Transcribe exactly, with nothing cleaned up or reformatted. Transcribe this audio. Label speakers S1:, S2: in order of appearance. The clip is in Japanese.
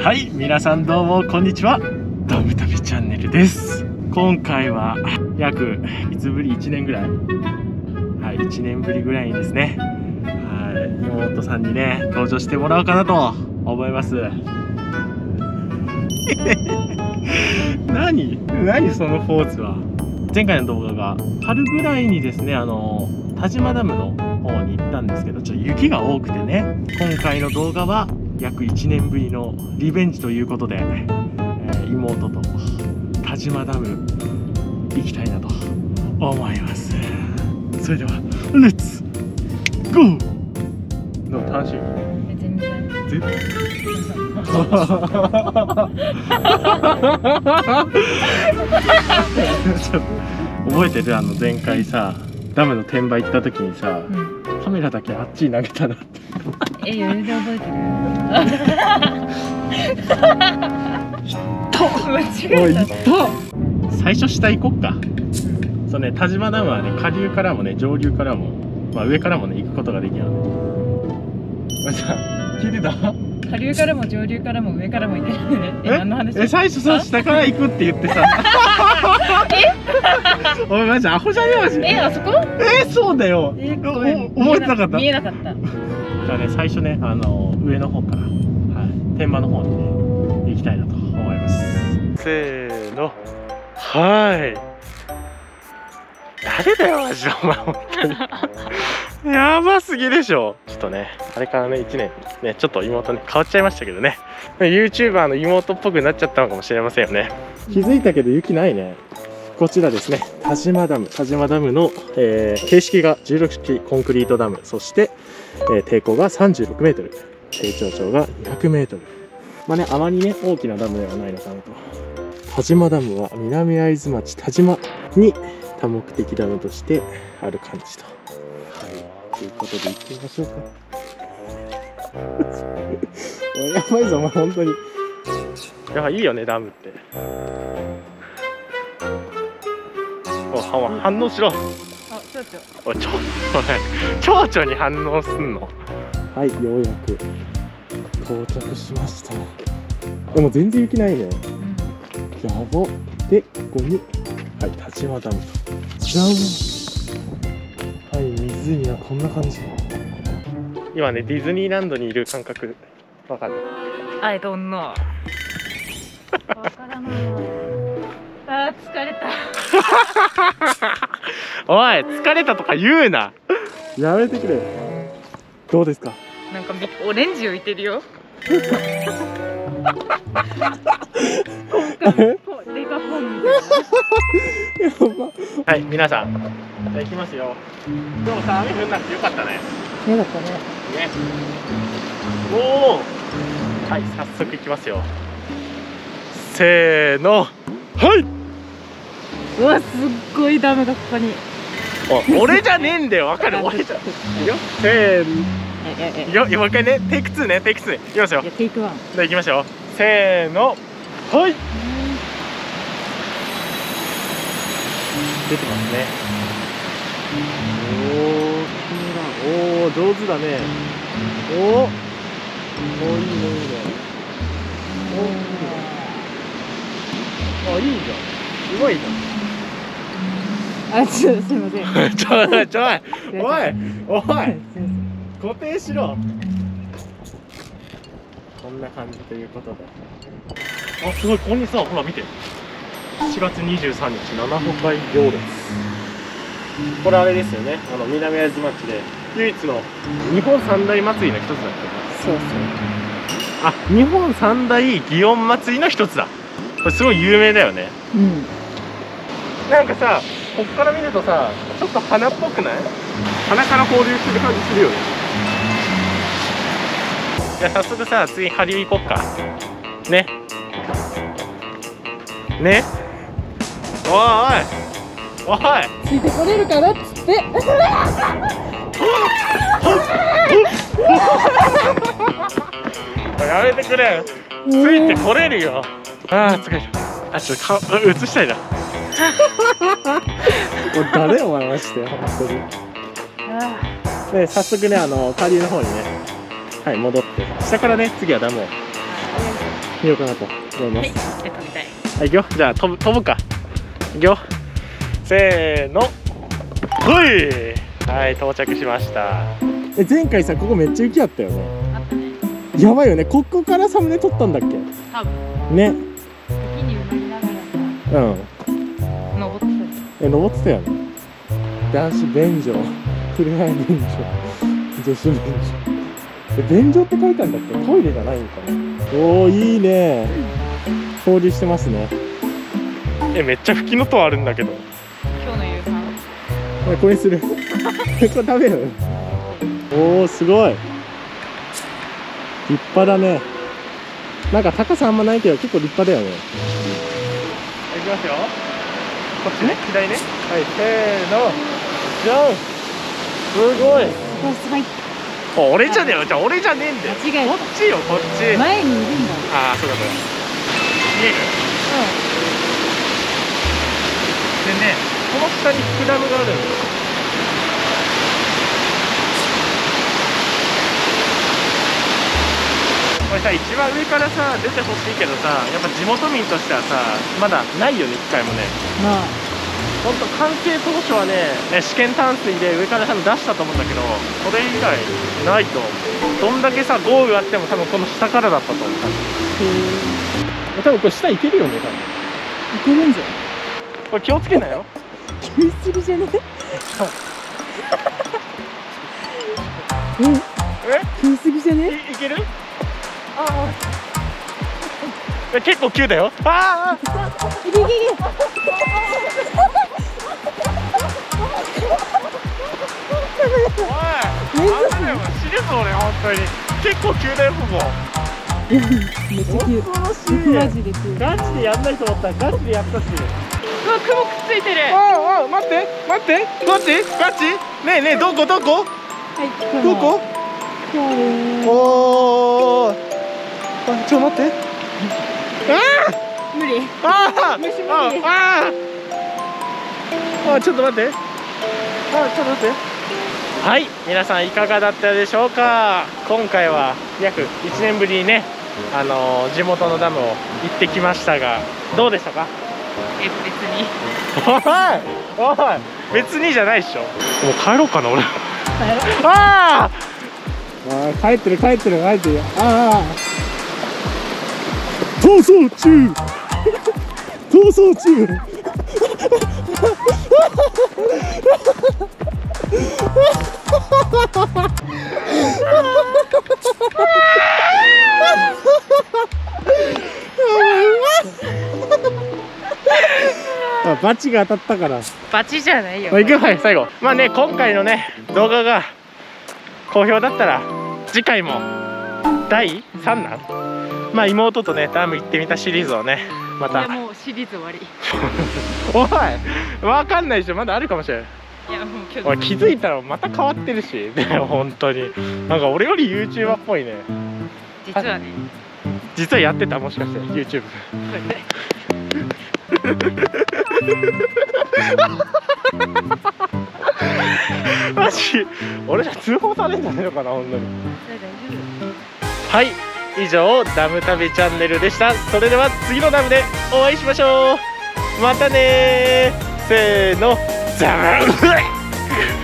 S1: はい、皆さんどうもこんにちは。ダム旅チャンネルです。今回は約いつぶりいちねんぐらい、はい、いちねんぶりぐらいにですね、はい、妹さんにね登場してもらおうかなと思います。何何そのポーズは。前回の動画が春ぐらいにですね、あの田島ダムの方に行ったんですけど、ちょっと雪が多くてね、今回の動画は約いちねんぶりのリベンジということで、えー、妹と田島ダム行きたいなと思います。それではレッツゴー。どう楽しい？全然全然覚えてる？あの前回さ、ダムの転売行った時にさ、うん、カメラだけあっちに投げたなって。
S2: え、余裕で覚えてる。間違えた。
S1: 最初下行こっか。そうね、田島ダムはね、下流からもね、上流からも、まあ上からもね、行くことができるので。さ、聞いてた？
S2: 下流からも上流からも上からも行けるね。え、何の話？
S1: え、最初さ、下から行くって言ってさ。え？お前マジアホじゃねえマジ。
S2: え、あそこ？
S1: え、そうだよ。え、覚えてなかった？
S2: 見えなかった。じ
S1: ゃあね、最初ね、あの上の方から、はい、天満の方にね、行きたいなと思います。せーの、はい。誰だよマジでお前本当に。やばすぎでしょ。ちょっとね、あれからねいちねんね、ちょっと妹ね変わっちゃいましたけどね、ユーチューバー の妹っぽくなっちゃったのかもしれませんよね。気づいたけど雪ないね。こちらですね、田島ダム田島ダムの、えー、形式がじゅうろく式コンクリートダム、そして、えー、抵抗がさんじゅうろくメートル、低張長がにひゃくメートル。まあね、あまりね大きなダムではないのかなと。田島ダムは南会津町田島に多目的ダムとしてある感じと。はい、ということで行ってみましょうか。やばいぞお前本当に。やばいいよねダムって。お、反応しろ。あ、
S2: ちょうちょ。
S1: お、ちょ、蝶々に反応すんの。はい、ようやく到着しました。でも全然雪ないね。うん、やば。で、ここに、はい、田島ダムと。じゃん。はい、湖はこんな感じ。今ね、ディズニーランドにいる感覚、わかる？
S2: I don't know。わからない。あー、疲れた。
S1: おい、疲れたとか言うな。やめてくれ。どうですか？
S2: なんかオレンジ浮いてるよ。
S1: はい、皆さん、じゃあ行きますよ。でもさ、雨降んなくてよかったね。
S2: よかったね。
S1: ね。おお。はい、早速行きますよ。せーの、はい。
S2: うわ、すっごいダムがここに。
S1: お、俺じゃねえんだよ、わかる？俺じゃ。いいよ、せーの。いや、もう一回ね、テイクツーね、テイクツー。いきますよ。
S2: テイクワン。
S1: じゃあ行きましょう。せーの、はい。出てますね。おお、おお、上手だね。おお、おお、いいね、いいね。おお、いいね。あ、いいじゃん。すごいじ
S2: ゃん。あ、ちょ、すみません。
S1: ちょい、ちょい、おい、おい、固定しろ。こんな感じということで。あ、すごい、ここにさ、ほら見て。しちがつにじゅうさんにち、七歩会行列。これあれですよね、あの南会津町で唯一の日本三大祭りの一つだっけ。
S2: そうそう。
S1: あ、日本三大祇園祭りの一つだ。これすごい有名だよね。
S2: うん。
S1: なんかさ、こっから見るとさ、ちょっと花っぽくない？花から放流してる感じするよね。じゃあ早速さ、次下流行こっか。ね。ね。おいおい。おい。
S2: ついてこれるかなっつって。
S1: やめてくれ。ついてこれるよ。ああ、疲れた。あ、ちょっと顔映したいな。もう誰お前まして本当に。で早速ね、あの下流の方にね、はい、戻って下からね、次はダムをみようかなと思いま
S2: はい、
S1: す。
S2: で飛びたい。
S1: はい、いくよ。じゃあ飛ぶ飛ぶか。いくよ。せーの。ほい。はい、到着しました。え、前回さ、ここめっちゃ雪あったよね。
S2: あったね。
S1: やばいよね。ここからサムネ撮ったんだっけ。
S2: 多分。
S1: ね。
S2: 雪に埋まりながら
S1: うん。
S2: さ、登って
S1: え、登ってたよね。男子便所、ふれあい便所、女子便所。え、便所って書いてあるんだっけ。トイレじゃないんかな。おお、いいね。交流してますね。え、めっちゃ吹きの塔あるんだけど。
S2: た。今日の夕飯。
S1: これする。これ食べる。おお、すごい。立派だね。なんか高さあんまないけど、結構立派だよね。いきますよ。こっちね、左ね。はい、せーの。じゃん。すごい。あ、俺じゃねえよ。じゃあ、俺じゃねえんだよ。
S2: 間違えた
S1: こっちよ、こっち。
S2: 前にいるんだ。
S1: ああ、そうだそうだ。見える。でね、この下にスクダムがあるんですよ。これさ、一番上からさ、出てほしいけどさ、やっぱ地元民としてはさ、まだないよね、機会もね。
S2: まあ、
S1: ほんと完成当初はね、試験淡水で上から多分出したと思うんだけど、それ以外ないと思う。どんだけさ、豪雨あっても多分この下からだったと思う。多分これ下行けるよね、多分。
S2: いけるんじゃん。
S1: これ気をつけなよ。
S2: 急すぎじゃね。うん、
S1: え
S2: 急すぎじゃね。
S1: い, いける。ああ結構急だよ。ああ
S2: いけいけいけ。
S1: おい、あんなよ、死ぬぞ俺、本当に。結構急だよ、ここ。
S2: めっちゃ急。マジで急。
S1: ガチでやんないと思ったら、ガチでやったし。
S2: うわ、雲くっついてる。
S1: ああ、待って、待って、ガチ、ガチ。ねえねえ、どこ、どこ。
S2: はい、
S1: どこ。おお。あ、ちょ、待って。ああ。
S2: 無理。
S1: ああ。
S2: 無視無理。
S1: ああ。あ、ちょっと待って。あ、ちょっと待って。はい、皆さんいかがだったでしょうか。今回は約いちねんぶりにね、あのー、地元のダムを行ってきましたが、どうでしたか。
S2: え、別に。
S1: おいおい、別にじゃないっしょ。もう帰ろうかな俺。
S2: 帰ろう。
S1: ああ、帰ってる帰ってる帰ってる。ああ、逃走中逃走中あ、バチが当たったから。
S2: バチじゃないよ。
S1: まあ、いくよ、はい、最後。まあね、今回のね、動画が好評だったら、次回もだいさん弾、まあ妹とね、ダム行ってみたシリーズをね、また。
S2: いや、もうシリーズ終わり。
S1: おい、わかんないでしょ、まだあるかもしれない。
S2: いや、もう今日。
S1: おい、気づいたらまた変わってるし、でも本当に。なんか俺より ユーチューバー っぽいね。
S2: 実はね。
S1: 実はやってた、もしかして ユーチューブ。マジ俺じゃ通報されるんじゃないのかな、本当に。はい、以上ダム旅チャンネルでした。それでは次のダムでお会いしましょう。またねー。せーの、ザブン